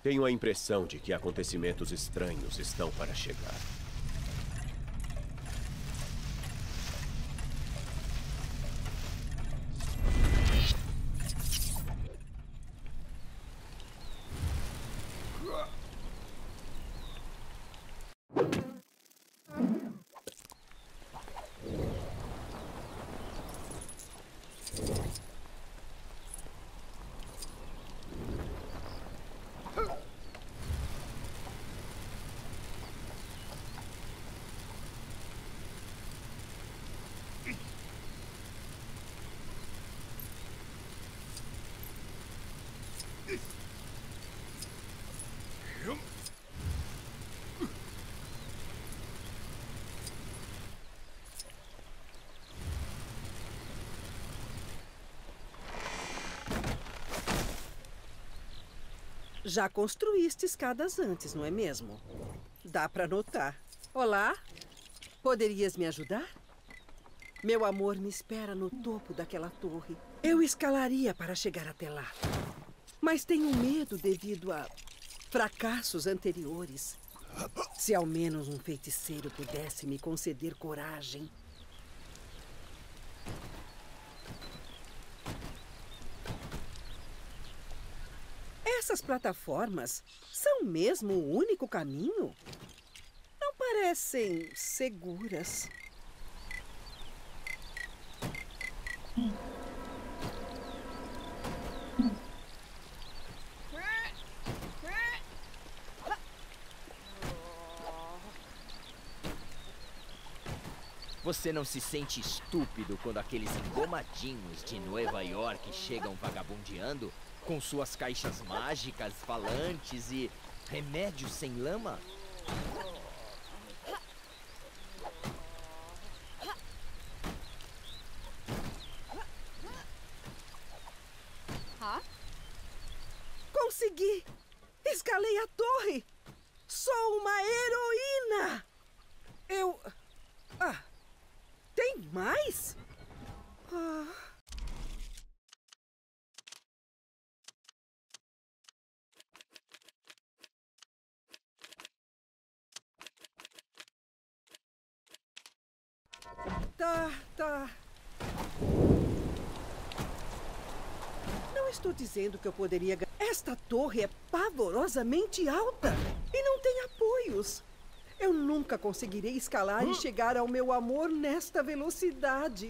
Tenho a impressão de que acontecimentos estranhos estão para chegar. Já construíste escadas antes, não é mesmo? Dá para notar. Olá? Poderias me ajudar? Meu amor me espera no topo daquela torre. Eu escalaria para chegar até lá. Mas tenho medo devido a fracassos anteriores. Se ao menos um feiticeiro pudesse me conceder coragem. Essas plataformas são mesmo o único caminho? Não parecem seguras. Você não se sente estúpido quando aqueles engomadinhos de Nova York chegam vagabundeando com suas caixas mágicas, falantes e remédios sem lama? Consegui! Escalei a torre! Sou uma heroína! Tem mais? Tá. Não estou dizendo que eu poderia ganhar. Esta torre é pavorosamente alta e não tem apoios. Eu nunca conseguirei escalar e chegar ao meu amor nesta velocidade.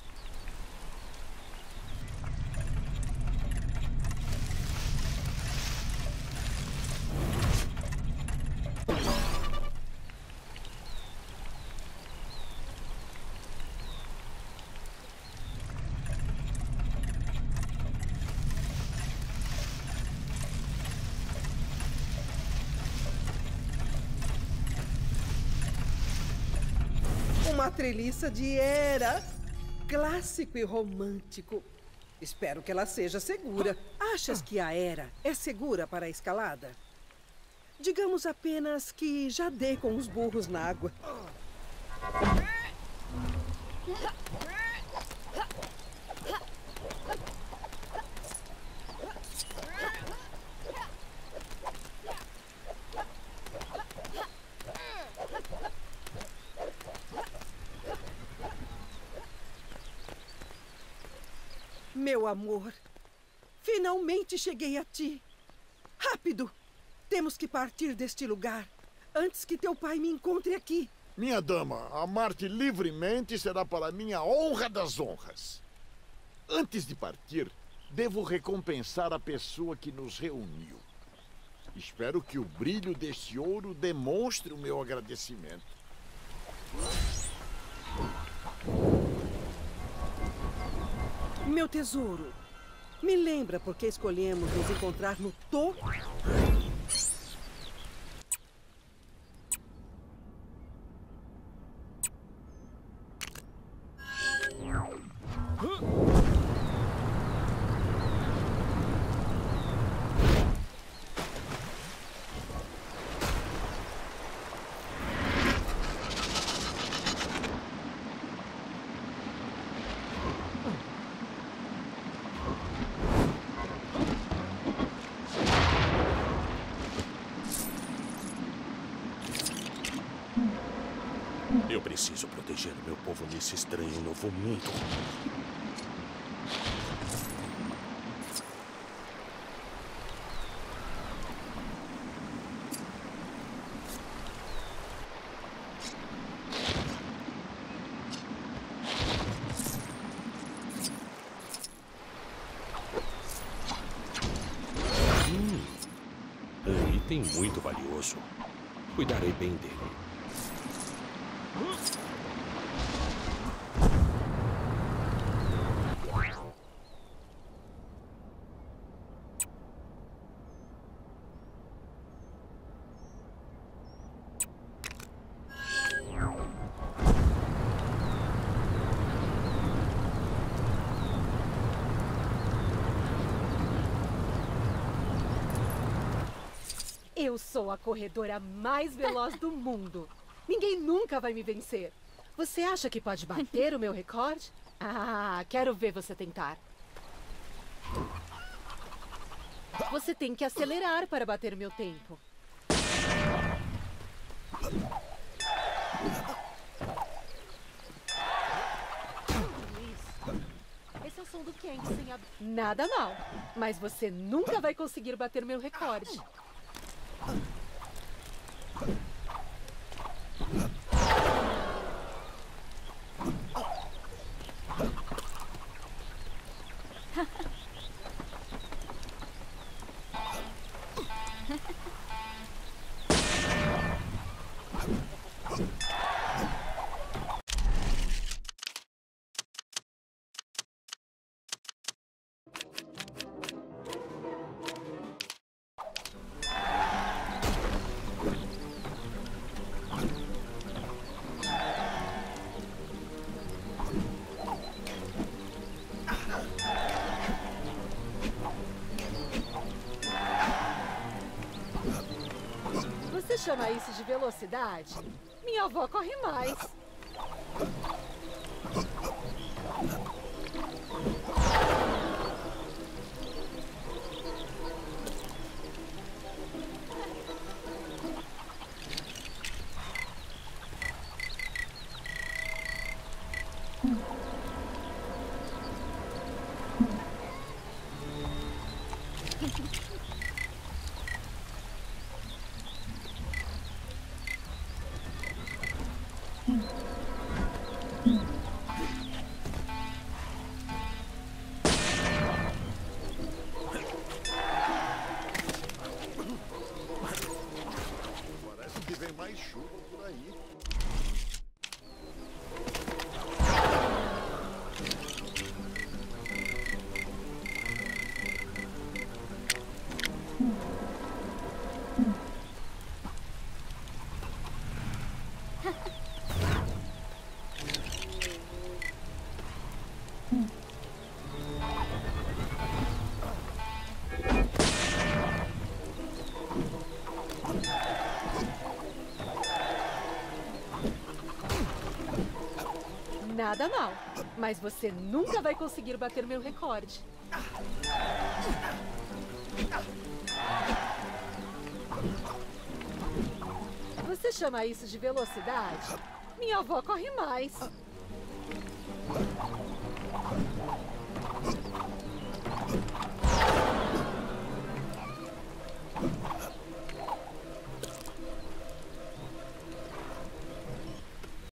Uma treliça de era, clássico e romântico. Espero que ela seja segura. Achas que a era é segura para a escalada? Digamos apenas que já dei com os burros na água. Meu amor, finalmente cheguei a ti. Rápido! Temos que partir deste lugar antes que teu pai me encontre aqui. Minha dama, amar-te livremente será para minha honra das honras. Antes de partir, devo recompensar a pessoa que nos reuniu. Espero que o brilho deste ouro demonstre o meu agradecimento. Meu tesouro, me lembra por que escolhemos nos encontrar no topo? Preciso proteger meu povo nesse estranho novo mundo. Um item muito valioso. Cuidarei bem dele. Eu sou a corredora mais veloz do mundo. Ninguém nunca vai me vencer. Você acha que pode bater o meu recorde? Ah, quero ver você tentar. Você tem que acelerar para bater o meu tempo. Esse é o som do Kang sem a... Nada mal, mas você nunca vai conseguir bater meu recorde. Você chama isso de velocidade? Minha avó corre mais. Parece que vem mais chuva por aí. Nada mal, mas você nunca vai conseguir bater meu recorde. Você chama isso de velocidade? Minha avó corre mais.